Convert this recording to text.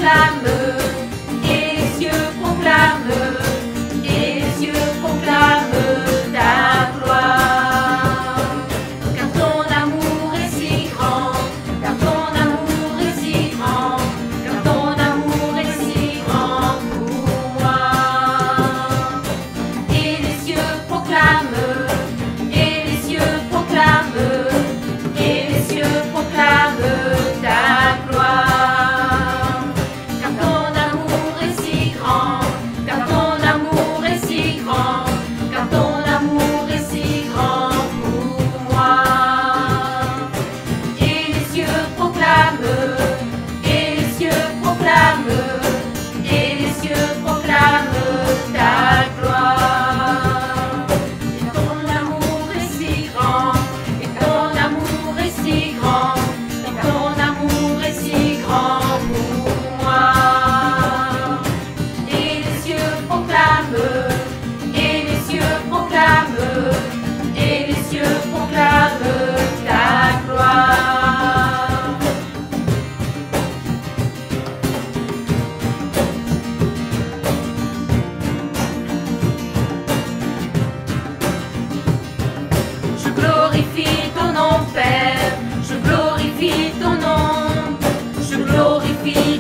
proclament, et les cieux proclament, et les cieux proclament ta gloire. Car ton amour est si grand, car ton amour est si grand, car ton amour est si grand pour moi. Et les cieux proclament, et les cieux proclament, et les cieux proclament ta gloire. Car ton amour est si grand, car ton amour est si grand, car ton amour est si grand pour moi. Et les cieux proclament, et les cieux proclament, et les cieux proclament ta gloire. Et ton amour est si grand, et ton amour est si grand, et ton amour est si grand pour moi. Et les cieux proclament, et les cieux proclament, et les cieux proclament ta gloire. Je glorifie ton nom, Père, je glorifie ton nom, je glorifie